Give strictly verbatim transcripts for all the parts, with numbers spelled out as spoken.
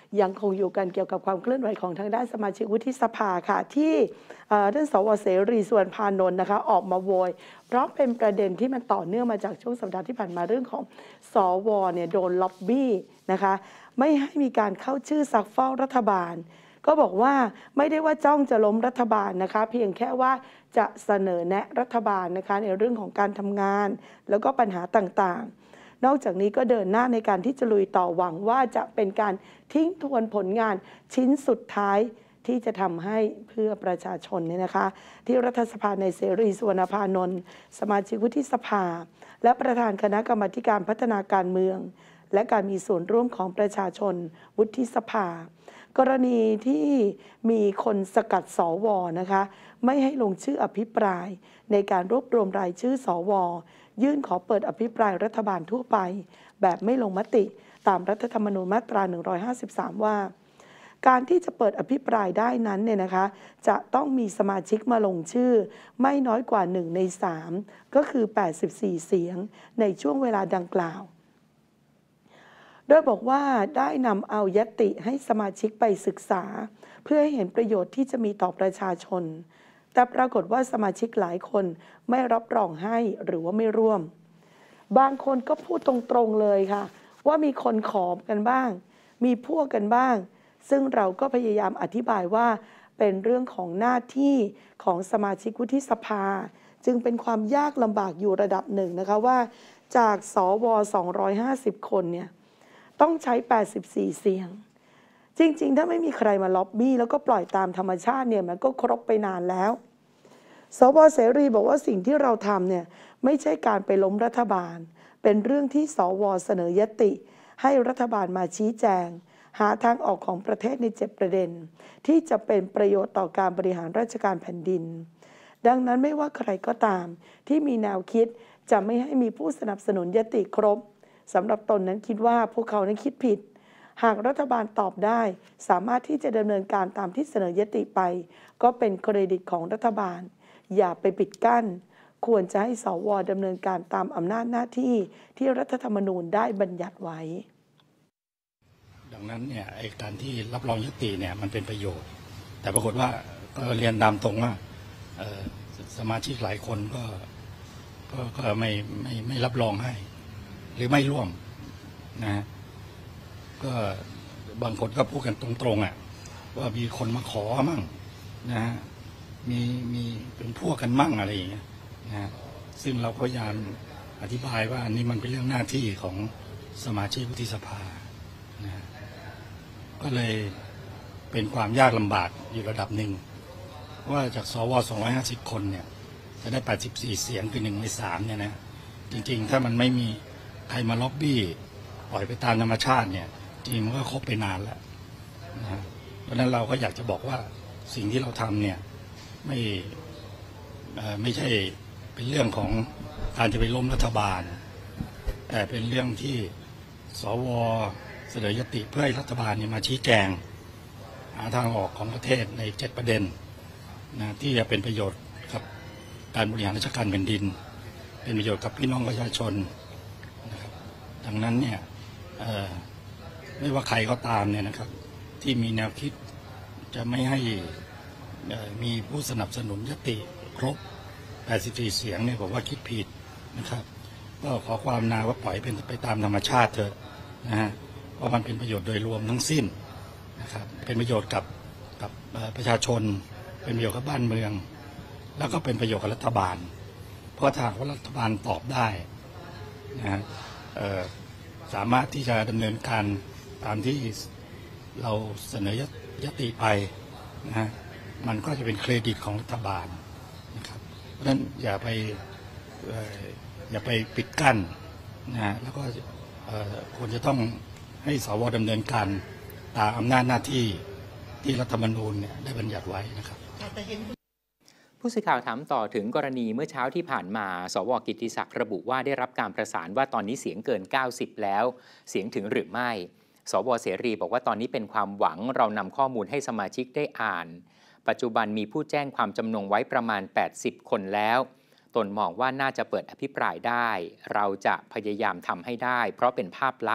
ยังคงอยู่กันเกี่ยวกับความเคลื่อนไหวของทางด้านสมาชิกวุฒิสภาค่ะที่ท่านสวเสรีสุวรรณพานนท์นะคะออกมาโวยเพราะเป็นประเด็นที่มันต่อเนื่องมาจากช่วงสัปดาห์ที่ผ่านมาเรื่องของสวเนี่ยโดนล็อบบี้นะคะไม่ให้มีการเข้าชื่อซักฟอกรัฐบาลก็บอกว่าไม่ได้ว่าจ้องจะล้มรัฐบาลนะคะเพียงแค่ว่าจะเสนอแนะรัฐบาลนะคะในเรื่องของการทำงานแล้วก็ปัญหาต่างๆนอกจากนี้ก็เดินหน้าในการที่จะลุยต่อหวังว่าจะเป็นการทิ้งทวนผลงานชิ้นสุดท้ายที่จะทำให้เพื่อประชาชนเนี่ยนะคะที่รัฐสภาในเสรีสุวรรณพานนท์สมาชิกวุฒิสภาและประธานคณะกรรมาการพัฒนาการเมืองและการมีส่วนร่วมของประชาชนวุฒิสภากรณีที่มีคนสกัดสวนะคะไม่ให้ลงชื่ออภิปรายในการรวบรวมรายชื่อสวยื่นขอเปิดอภิปรายรัฐบาลทั่วไปแบบไม่ลงมติตามรัฐธรรมนูญมาตราหนึ่งร้อยห้าสิบสามว่าการที่จะเปิดอภิปรายได้นั้นเนี่ยนะคะจะต้องมีสมาชิกมาลงชื่อไม่น้อยกว่าหนึ่งในสามก็คือแปดสิบสี่เสียงในช่วงเวลาดังกล่าวโดยบอกว่าได้นำเอาญัตติให้สมาชิกไปศึกษาเพื่อให้เห็นประโยชน์ที่จะมีต่อประชาชนแต่ปรากฏว่าสมาชิกหลายคนไม่รับรองให้หรือว่าไม่ร่วมบางคนก็พูดตรงๆเลยค่ะว่ามีคนขอกันบ้างมีพวกกันบ้างซึ่งเราก็พยายามอธิบายว่าเป็นเรื่องของหน้าที่ของสมาชิกวุฒิสภาจึงเป็นความยากลำบากอยู่ระดับหนึ่งนะคะว่าจากสวสองร้อยห้าสิบคนเนี่ยต้องใช้แปดสิบสี่เสียงจริงๆถ้าไม่มีใครมาล็อบบี้แล้วก็ปล่อยตามธรรมชาติเนี่ยมันก็ครบไปนานแล้วสวเสรีบอกว่าสิ่งที่เราทำเนี่ยไม่ใช่การไปล้มรัฐบาลเป็นเรื่องที่สวเสนอญัตติให้รัฐบาลมาชี้แจงหาทางออกของประเทศในเจ็ดประเด็นที่จะเป็นประโยชน์ต่อการบริหารราชการแผ่นดินดังนั้นไม่ว่าใครก็ตามที่มีแนวคิดจะไม่ให้มีผู้สนับสนุนญัตติครบสำหรับตนนั้นคิดว่าพวกเขานั้นคิดผิดหากรัฐบาลตอบได้สามารถที่จะดำเนินการตามที่เสนอญัตติไปก็เป็นเครดิตของรัฐบาลอย่าไปปิดกั้นควรจะให้สวดำเนินการตามอำนาจหน้าที่ที่รัฐธรรมนูญได้บัญญัติไว้ดังนั้นเนี่ยไอ้การที่รับรองญัตติเนี่ยมันเป็นประโยชน์แต่ปรากฏว่าก็เรียนตามตรงว่าสมาชิกหลายคนก็ก็ก็ไม่ไม่ไม่รับรองให้หรือไม่ร่วมนะก็บางคนก็พูดกันตรงๆอ่ะว่ามีคนมาขอมั่งนะฮะมีมีเป็นพวกกันมั่งอะไรอย่างเงี้ยนะซึ่งเราพยายามอธิบายว่านี่มันเป็นเรื่องหน้าที่ของสมาชิกวุฒิสภานะก็เลยเป็นความยากลำบากอยู่ระดับหนึ่งว่าจากสวสองร้อยห้าสิบคนเนี่ยจะได้แปดสิบสี่เสียงคือหนึ่งในสามเนี่ยนะจริงๆถ้ามันไม่มีใครมาล็อบบี้ปล่อยไปตามธรรมชาติเนี่ยจริงมันก็ครบไปนานแล้วนะเพราะฉะนั้นเราก็อยากจะบอกว่าสิ่งที่เราทำเนี่ยไม่ไม่ใช่เป็นเรื่องของการจะไปล้มรัฐบาลแต่เป็นเรื่องที่สวเสนอญัตติเพื่อให้รัฐบาลเนี่ยมาชี้แจงหาทางออกของประเทศในเจ็ดประเด็นนะที่จะเป็นประโยชน์กับการบริหารราชการแผ่นดินเป็นประโยชน์กับพี่น้องประชาชนนะครับดังนั้นเนี่ยไม่ว่าใครก็ตามเนี่ยนะครับที่มีแนวคิดจะไม่ให้มีผู้สนับสนุนญัตติครบแปดสิบสี่เสียงเนี่ยผมว่าคิดผิดนะครับก็ขอความนาว่าปล่อยเป็นไปตามธรรมชาติเถอะนะฮะเพราะมันเป็นประโยชน์โดยรวมทั้งสิ้นนะครับเป็นประโยชน์กับกับประชาชนเป็นประโยชน์กับบ้านเมืองแล้วก็เป็นประโยชน์กับรัฐบาลเพราะถ้าว่ารัฐบาลตอบได้นะฮะสามารถที่จะดำเนินการตามที่เราเสนอญัตติไปนะฮะมันก็จะเป็นเครดิตของรัฐบาลนะครับเพราะฉะนั้นอย่าไปอย่าไปปิดกั้นนะฮะแล้วก็ควรจะต้องให้สวดำเนินการตามอำนาจหน้าที่ที่รัฐธรรมนูญเนี่ยได้บัญญัติไว้นะครับผู้สื่อข่าวถามต่อถึงกรณีเมื่อเช้าที่ผ่านมาสวกิตติศักดิ์ระบุว่าได้รับการประสานว่าตอนนี้เสียงเกินเก้าสิบแล้วเสียงถึงหรือไม่สวเสรีบอกว่าตอนนี้เป็นความหวังเรานำข้อมูลให้สมาชิกได้อ่านปัจจุบันมีผู้แจ้งความจำนงไว้ประมาณแปดสิบคนแล้วตนมองว่าน่าจะเปิดอภิปรายได้เราจะพยายามทำให้ได้เพราะเป็นภาพลักษณ์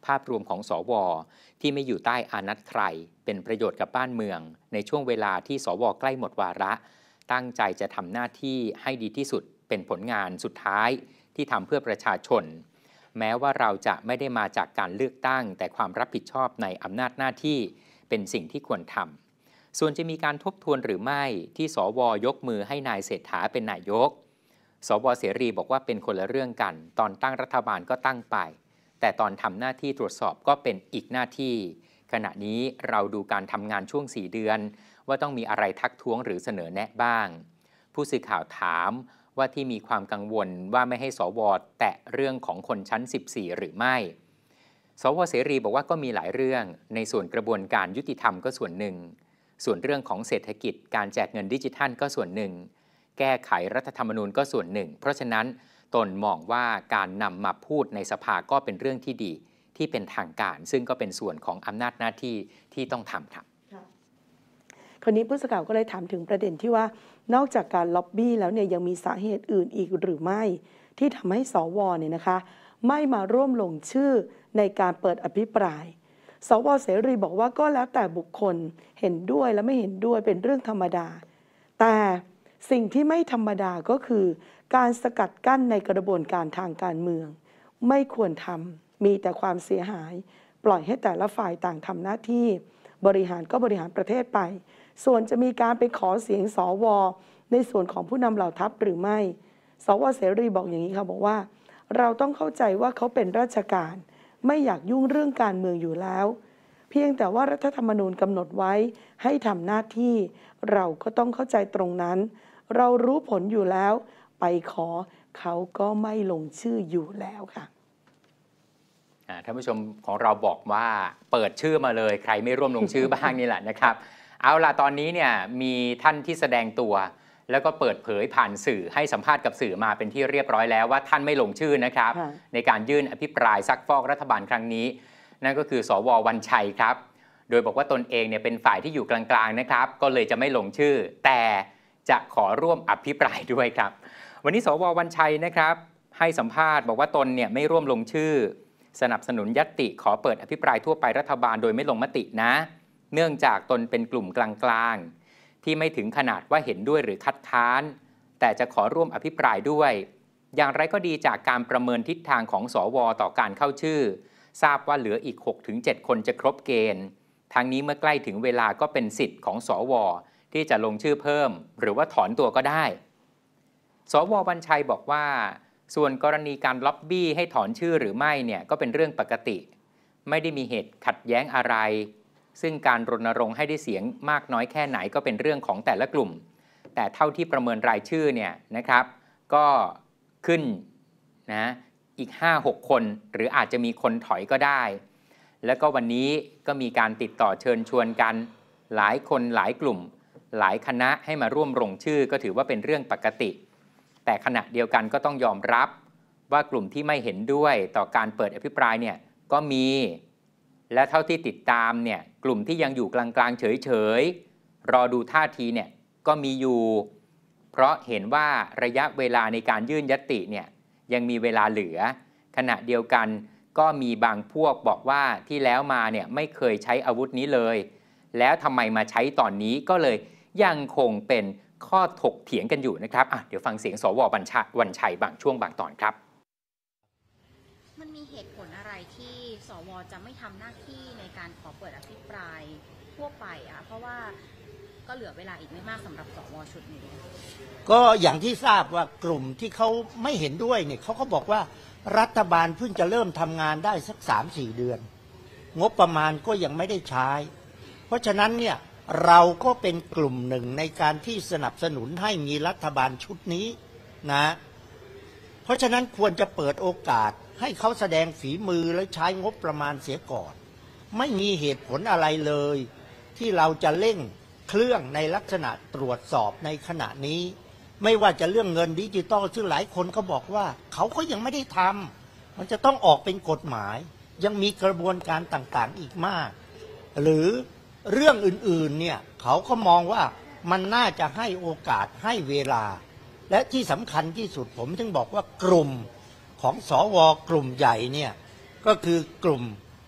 ภาพรวมของสวที่ไม่อยู่ใต้อานัตใครเป็นประโยชน์กับบ้านเมืองในช่วงเวลาที่สวใกล้หมดวาระตั้งใจจะทำหน้าที่ให้ดีที่สุดเป็นผลงานสุดท้ายที่ทำเพื่อประชาชนแม้ว่าเราจะไม่ได้มาจากการเลือกตั้งแต่ความรับผิดชอบในอำนาจหน้าที่เป็นสิ่งที่ควรทำส่วนจะมีการทบทวนหรือไม่ที่สวยกมือให้นายเศรษฐาเป็นนายกสวเสรีบอกว่าเป็นคนละเรื่องกันตอนตั้งรัฐบาลก็ตั้งไปแต่ตอนทำหน้าที่ตรวจสอบก็เป็นอีกหน้าที่ขณะนี้เราดูการทำงานช่วงสี่เดือนว่าต้องมีอะไรทักท้วงหรือเสนอแนะบ้างผู้สื่อข่าวถามว่าที่มีความกังวลว่าไม่ให้สวแตะเรื่องของคนชั้นสิบสี่หรือไม่สวเสรีบอกว่าก็มีหลายเรื่องในส่วนกระบวนการยุติธรรมก็ส่วนหนึ่งส่วนเรื่องของเศรษฐกิจการแจกเงินดิจิทัลก็ส่วนหนึ่งแก้ไขรัฐธรรมนูญก็ส่วนหนึ่งเพราะฉะนั้นตนมองว่าการนำมาพูดในสภาก็เป็นเรื่องที่ดีที่เป็นทางการซึ่งก็เป็นส่วนของอำนาจหน้าที่ที่ต้องทำครับคนนี้ผู้สื่อข่าวก็เลยถามถึงประเด็นที่ว่านอกจากการล็อบบี้แล้วเนี่ยยังมีสาเหตุอื่นอีกหรือไม่ที่ทำให้สวเนี่ยนะคะไม่มาร่วมลงชื่อในการเปิดอภิปรายสวเสรีบอกว่าก็แล้วแต่บุคคลเห็นด้วยและไม่เห็นด้วยเป็นเรื่องธรรมดาแต่สิ่งที่ไม่ธรรมดาก็คือการสกัดกั้นในกระบวนการทางการเมืองไม่ควรทำมีแต่ความเสียหายปล่อยให้แต่ละฝ่ายต่างทำหน้าที่บริหารก็บริหารประเทศไปส่วนจะมีการไปขอเสียงสวในส่วนของผู้นำเหล่าทัพหรือไม่สวเสรีบอกอย่างนี้ค่ะบอกว่าเราต้องเข้าใจว่าเขาเป็นราชการไม่อยากยุ่งเรื่องการเมืองอยู่แล้วเพียงแต่ว่ารัฐธรรมนูญกำหนดไว้ให้ทำหน้าที่เราก็ต้องเข้าใจตรงนั้นเรารู้ผลอยู่แล้วไปขอเขาก็ไม่ลงชื่ออยู่แล้วค่ะท่านผู้ชมของเราบอกว่าเปิดชื่อมาเลยใครไม่ร่วมลงชื่อบ้างนี่แหละนะครับเอาล่ะตอนนี้เนี่ยมีท่านที่แสดงตัวแล้วก็เปิดเผยผ่านสื่อให้สัมภาษณ์กับสื่อมาเป็นที่เรียบร้อยแล้วว่าท่านไม่ลงชื่อนะครับในการยื่นอภิปรายซักฟอกรัฐบาลครั้งนี้นั่นก็คือสววันชัยครับโดยบอกว่าตนเองเนี่ยเป็นฝ่ายที่อยู่กลางๆนะครับก็เลยจะไม่ลงชื่อแต่จะขอร่วมอภิปรายด้วยครับวันนี้สววันชัยนะครับให้สัมภาษณ์บอกว่าตนเนี่ยไม่ร่วมลงชื่อสนับสนุนญัตติขอเปิดอภิปรายทั่วไปรัฐบาลโดยไม่ลงมตินะเนื่องจากตนเป็นกลุ่มกลางๆที่ไม่ถึงขนาดว่าเห็นด้วยหรือคัดค้านแต่จะขอร่วมอภิปรายด้วยอย่างไรก็ดีจากการประเมินทิศทางของสวต่อการเข้าชื่อทราบว่าเหลืออีก หกถึงเจ็ด คนจะครบเกณฑ์ทางนี้เมื่อใกล้ถึงเวลาก็เป็นสิทธิ์ของสวที่จะลงชื่อเพิ่มหรือว่าถอนตัวก็ได้สววันชัยบอกว่าส่วนกรณีการล็อบบี้ให้ถอนชื่อหรือไม่เนี่ยก็เป็นเรื่องปกติไม่ได้มีเหตุขัดแย้งอะไรซึ่งการรณรงค์ให้ได้เสียงมากน้อยแค่ไหนก็เป็นเรื่องของแต่ละกลุ่มแต่เท่าที่ประเมินรายชื่อเนี่ยนะครับก็ขึ้นนะอีก ห้าหก คนหรืออาจจะมีคนถอยก็ได้แล้วก็วันนี้ก็มีการติดต่อเชิญชวนกันหลายคนหลายกลุ่มหลายคณะให้มาร่วมลงชื่อก็ถือว่าเป็นเรื่องปกติแต่ขณะเดียวกันก็ต้องยอมรับว่ากลุ่มที่ไม่เห็นด้วยต่อการเปิดอภิปรายเนี่ยก็มีและเท่าที่ติดตามเนี่ยกลุ่มที่ยังอยู่กลางๆเฉยๆรอดูท่าทีเนี่ยก็มีอยู่เพราะเห็นว่าระยะเวลาในการยื่นญัตติเนี่ยยังมีเวลาเหลือขณะเดียวกันก็มีบางพวกบอกว่าที่แล้วมาเนี่ยไม่เคยใช้อาวุธนี้เลยแล้วทำไมมาใช้ตอนนี้ก็เลยยังคงเป็นข้อถกเถียงกันอยู่นะครับอ่ะเดี๋ยวฟังเสียงสววันชัยบางช่วงบางตอนครับมันมีเหตุผลอะไรที่สวจะไม่ทำหน้าที่ในการขอเปิดอภิปรายทั่วไปอ่ะเพราะว่าก็เหลือเวลาอีกไม่มากสำหรับสวชุดนี้ก็อย่างที่ทราบว่ากลุ่มที่เขาไม่เห็นด้วยเนี่ยเขาก็บอกว่ารัฐบาลเพิ่งจะเริ่มทำงานได้สัก สามสี่ เดือนงบประมาณก็ยังไม่ได้ใช้เพราะฉะนั้นเนี่ยเราก็เป็นกลุ่มหนึ่งในการที่สนับสนุนให้มีรัฐบาลชุดนี้นะเพราะฉะนั้นควรจะเปิดโอกาสให้เขาแสดงฝีมือและใช้งบประมาณเสียก่อนไม่มีเหตุผลอะไรเลยที่เราจะเร่งเครื่องในลักษณะตรวจสอบในขณะนี้ไม่ว่าจะเรื่องเงินดิจิตอลซึ่งหลายคนก็บอกว่าเขาก็ยังไม่ได้ทำมันจะต้องออกเป็นกฎหมายยังมีกระบวนการต่างๆอีกมากหรือเรื่องอื่นๆเนี่ยเขาก็มองว่ามันน่าจะให้โอกาสให้เวลาและที่สำคัญที่สุดผมถึงบอกว่ากลุ่มของสวกลุ่มใหญ่เนี่ยก็คือกลุ่ม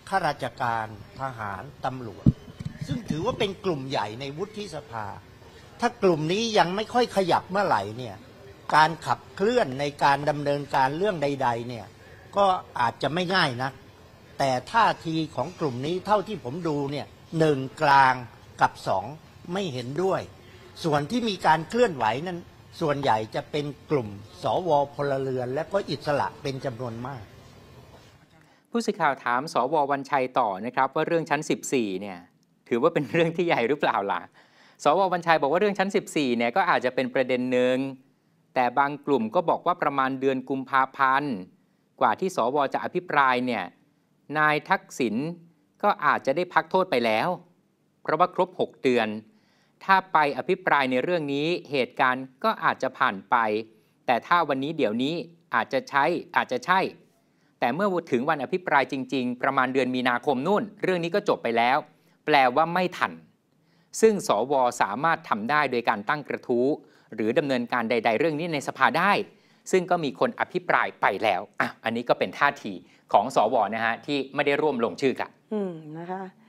ข้าราชการทหารตำรวจซึ่งถือว่าเป็นกลุ่มใหญ่ในวุฒิสภาถ้ากลุ่มนี้ยังไม่ค่อยขยับเมื่อไหร่เนี่ยการขับเคลื่อนในการดำเนินการเรื่องใดๆเนี่ยก็อาจจะไม่ง่ายนะแต่ท่าทีของกลุ่มนี้เท่าที่ผมดูเนี่ยหนึ่งกลางกับสองไม่เห็นด้วยส่วนที่มีการเคลื่อนไหวนั้นส่วนใหญ่จะเป็นกลุ่มสวพลเรือนและก็อิสระเป็นจำนวนมากผู้สื่อข่าวถามสววันชัยต่อนะครับว่าเรื่องชั้นสิบสี่เนี่ยถือว่าเป็นเรื่องที่ใหญ่หรือเปล่าล่ะสววันชัยบอกว่าเรื่องชั้นสิบสี่เนี่ยก็อาจจะเป็นประเด็นหนึ่งแต่บางกลุ่มก็บอกว่าประมาณเดือนกุมภาพันธ์กว่าที่สวจะอภิปรายเนี่ยนายทักษิณก็อาจจะได้พักโทษไปแล้วเพราะว่าครบหกเดือนถ้าไปอภิปรายในเรื่องนี้เหตุการณ์ก็อาจจะผ่านไปแต่ถ้าวันนี้เดี๋ยวนี้อาจจะใช้อาจจะใช่แต่เมื่อถึงวันอภิปรายจริงๆประมาณเดือนมีนาคมนู่นเรื่องนี้ก็จบไปแล้วแปลว่าไม่ทันซึ่งสวสามารถทำได้โดยการตั้งกระทู้หรือดำเนินการใดๆเรื่องนี้ในสภาได้ซึ่งก็มีคนอภิปรายไปแล้วอ่ะอันนี้ก็เป็นท่าทีของสวนะฮะที่ไม่ได้ร่วมลงชื่อกันอืมนะคะ